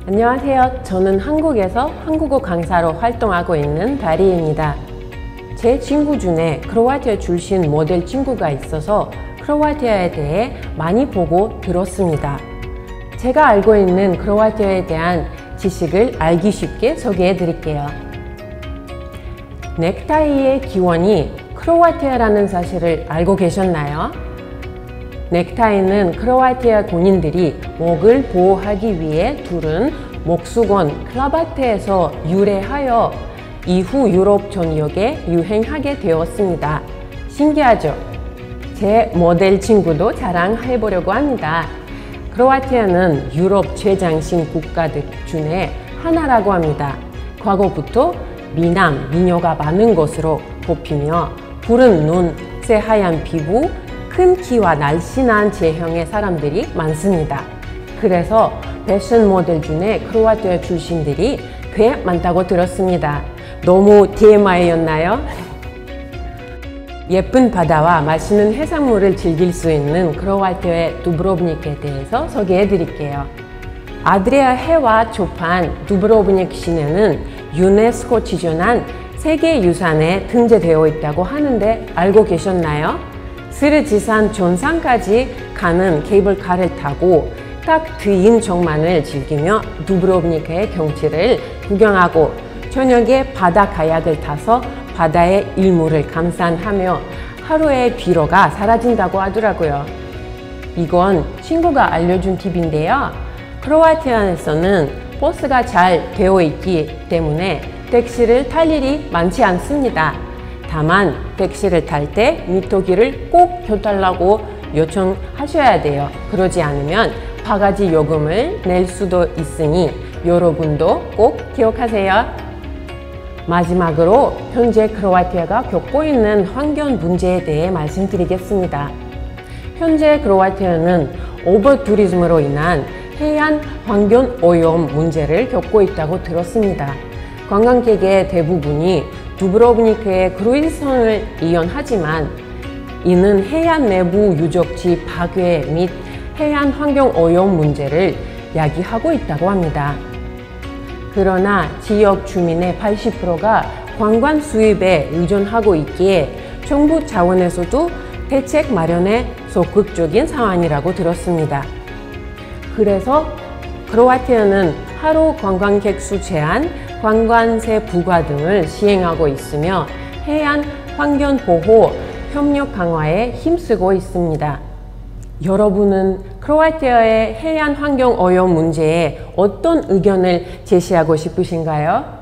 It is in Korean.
안녕하세요. 저는 한국에서 한국어 강사로 활동하고 있는 다리입니다. 제 친구 중에 크로아티아 출신 모델 친구가 있어서 크로아티아에 대해 많이 보고 들었습니다. 제가 알고 있는 크로아티아에 대한 지식을 알기 쉽게 소개해 드릴게요. 넥타이의 기원이 크로아티아라는 사실을 알고 계셨나요? 넥타이는 크로아티아 군인들이 목을 보호하기 위해 두른 목수건 크라바트에서 유래하여 이후 유럽 전역에 유행하게 되었습니다. 신기하죠? 제 모델 친구도 자랑해보려고 합니다. 크로아티아는 유럽 최장신 국가들 중에 하나라고 합니다. 과거부터 미남, 미녀가 많은 것으로 꼽히며 푸른 눈, 새하얀 피부, 큰 키와 날씬한 체형의 사람들이 많습니다. 그래서 패션 모델 중에 크로아티아 출신들이 꽤 많다고 들었습니다. 너무 TMI였나요? 예쁜 바다와 맛있는 해산물을 즐길 수 있는 크로아티아의 두브로브닉에 대해서 소개해 드릴게요. 아드리아 해와 조판 두브로브닉 시내는 유네스코 지정한 세계유산에 등재되어 있다고 하는데 알고 계셨나요? 스르지산 전상까지 가는 케이블카를 타고 딱 트인 정만을 즐기며 두브로브니크의 경치를 구경하고 저녁에 바다 카약을 타서 바다의 일몰을 감상하며 하루의 피로가 사라진다고 하더라고요. 이건 친구가 알려준 팁인데요. 크로아티아에서는 버스가 잘 되어 있기 때문에 택시를 탈 일이 많지 않습니다. 다만 택시를 탈 때 미터기를 꼭 켜달라고 요청하셔야 돼요. 그러지 않으면 바가지 요금을 낼 수도 있으니 여러분도 꼭 기억하세요. 마지막으로 현재 크로아티아가 겪고 있는 환경 문제에 대해 말씀드리겠습니다. 현재 크로아티아는 오버투리즘으로 인한 해안 환경 오염 문제를 겪고 있다고 들었습니다. 관광객의 대부분이 두브로브니크의 크루이즈선을 이용하지만 이는 해안 내부 유적지 파괴 및 해안 환경 오염 문제를 야기하고 있다고 합니다. 그러나 지역 주민의 80%가 관광 수입에 의존하고 있기에 정부 차원에서도 대책 마련에 적극적인 상황이라고 들었습니다. 그래서 크로아티아는 하루 관광객 수 제한, 관광세 부과 등을 시행하고 있으며 해안 환경 보호 협력 강화에 힘쓰고 있습니다. 여러분은 크로아티아의 해안 환경 오염 문제에 어떤 의견을 제시하고 싶으신가요?